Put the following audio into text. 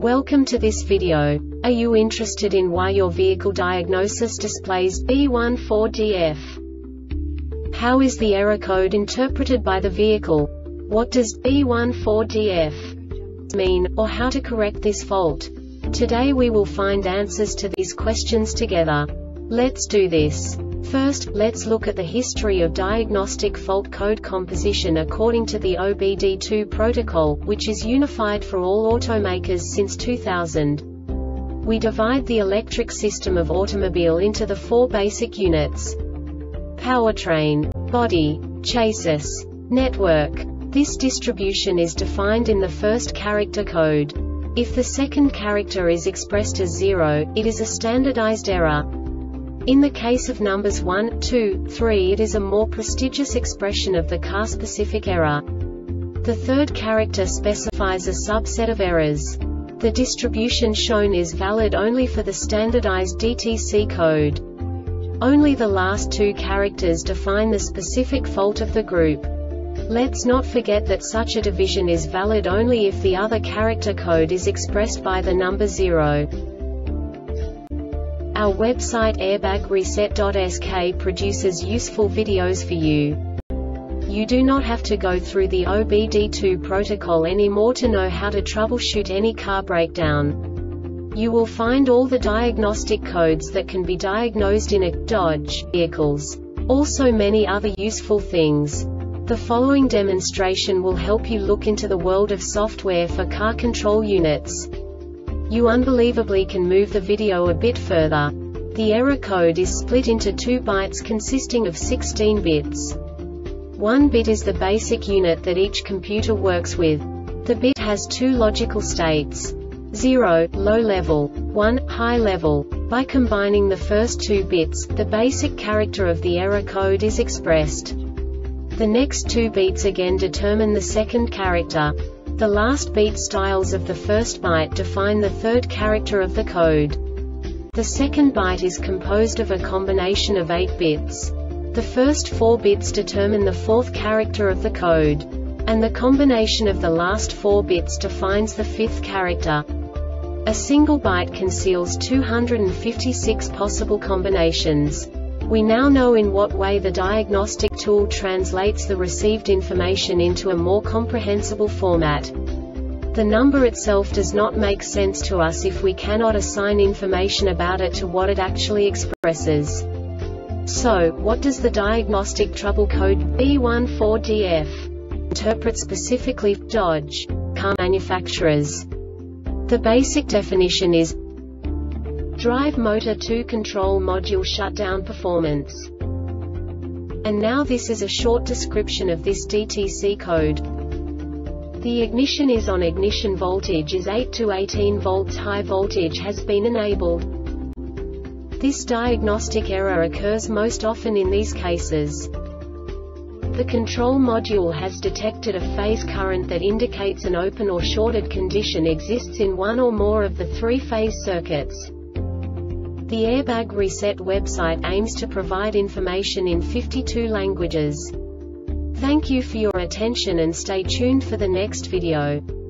Welcome to this video. Are you interested in why your vehicle diagnosis displays B14DF? How is the error code interpreted by the vehicle? What does B14DF mean, or how to correct this fault? Today we will find answers to these questions together. Let's do this. First, let's look at the history of diagnostic fault code composition according to the OBD2 protocol, which is unified for all automakers since 2000. We divide the electric system of automobile into the four basic units: powertrain, body, chassis, network. This distribution is defined in the first character code. If the second character is expressed as 0, it is a standardized error. In the case of numbers 1, 2, 3, it is a more prestigious expression of the car-specific error. The third character specifies a subset of errors. The distribution shown is valid only for the standardized DTC code. Only the last two characters define the specific fault of the group. Let's not forget that such a division is valid only if the other character code is expressed by the number 0. Our website airbagreset.sk produces useful videos for you. You do not have to go through the OBD2 protocol anymore to know how to troubleshoot any car breakdown. You will find all the diagnostic codes that can be diagnosed in a Dodge vehicles. Also many other useful things. The following demonstration will help you look into the world of software for car control units. You unbelievably can move the video a bit further. The error code is split into 2 bytes consisting of 16 bits. 1 bit is the basic unit that each computer works with. The bit has 2 logical states: 0, low level, 1, high level. By combining the first 2 bits, the basic character of the error code is expressed. The next 2 beats again determine the second character. The last beat styles of the first byte define the third character of the code. The second byte is composed of a combination of 8 bits. The first 4 bits determine the fourth character of the code. And the combination of the last 4 bits defines the fifth character. A single byte conceals 256 possible combinations. We now know in what way the diagnostic tool translates the received information into a more comprehensible format. The number itself does not make sense to us if we cannot assign information about it to what it actually expresses. So, what does the diagnostic trouble code B14DF interpret specifically for Dodge car manufacturers? The basic definition is drive motor to control module shutdown performance. And now this is a short description of this DTC code. The ignition is on, ignition voltage is 8 to 18 volts, high voltage has been enabled. This diagnostic error occurs most often in these cases. The control module has detected a phase current that indicates an open or shorted condition exists in one or more of the 3-phase circuits. The Airbag Reset website aims to provide information in 52 languages. Thank you for your attention and stay tuned for the next video.